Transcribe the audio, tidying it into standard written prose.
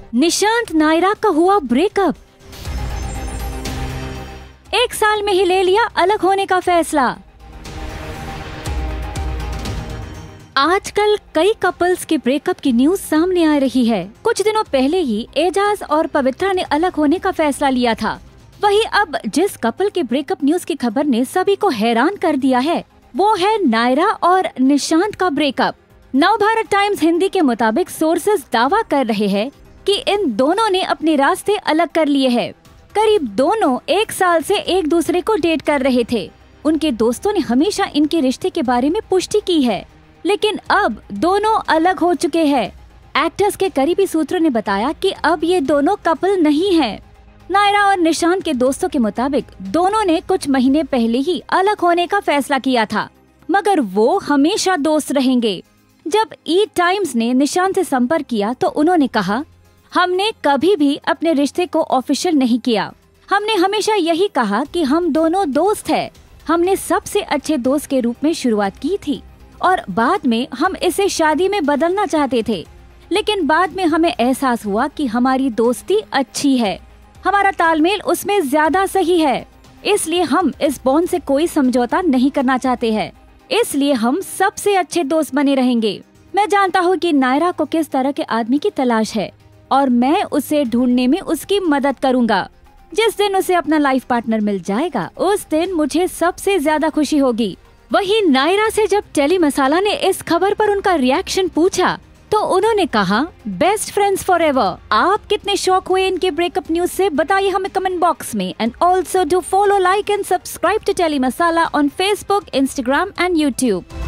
निशांत नायरा का हुआ ब्रेकअप। 1 साल में ही ले लिया अलग होने का फैसला। आजकल कई कपल्स के ब्रेकअप की न्यूज सामने आ रही है। कुछ दिनों पहले ही एजाज और पवित्रा ने अलग होने का फैसला लिया था। वहीं अब जिस कपल के ब्रेकअप न्यूज की खबर ने सभी को हैरान कर दिया है, वो है नायरा और निशांत का ब्रेकअप। नवभारत टाइम्स हिंदी के मुताबिक सोर्सेज दावा कर रहे हैं कि इन दोनों ने अपने रास्ते अलग कर लिए हैं। करीब दोनों 1 साल से एक दूसरे को डेट कर रहे थे। उनके दोस्तों ने हमेशा इनके रिश्ते के बारे में पुष्टि की है, लेकिन अब दोनों अलग हो चुके हैं। एक्टर्स के करीबी सूत्रों ने बताया कि अब ये दोनों कपल नहीं हैं। नायरा और निशांत के दोस्तों के मुताबिक दोनों ने कुछ महीने पहले ही अलग होने का फैसला किया था, मगर वो हमेशा दोस्त रहेंगे। जब ई टाइम्स ने निशांत से संपर्क किया तो उन्होंने कहा, हमने कभी भी अपने रिश्ते को ऑफिशियल नहीं किया। हमने हमेशा यही कहा कि हम दोनों दोस्त हैं। हमने सबसे अच्छे दोस्त के रूप में शुरुआत की थी और बाद में हम इसे शादी में बदलना चाहते थे, लेकिन बाद में हमें एहसास हुआ कि हमारी दोस्ती अच्छी है, हमारा तालमेल उसमें ज्यादा सही है, इसलिए हम इस बॉन्ड से कोई समझौता नहीं करना चाहते हैं। इसलिए हम सबसे अच्छे दोस्त बने रहेंगे। मैं जानता हूँ कि नायरा को किस तरह के आदमी की तलाश है और मैं उसे ढूंढने में उसकी मदद करूँगा। जिस दिन उसे अपना लाइफ पार्टनर मिल जाएगा, उस दिन मुझे सबसे ज्यादा खुशी होगी। वहीं नायरा से जब टेली मसाला ने इस खबर पर उनका रिएक्शन पूछा तो उन्होंने कहा, बेस्ट फ्रेंड्स फॉरएवर। आप कितने शॉक हुए इनके ब्रेकअप न्यूज से, बताइए हमें कमेंट बॉक्स में। And also do follow, like and subscribe to Tele Masala on Facebook, Instagram and YouTube.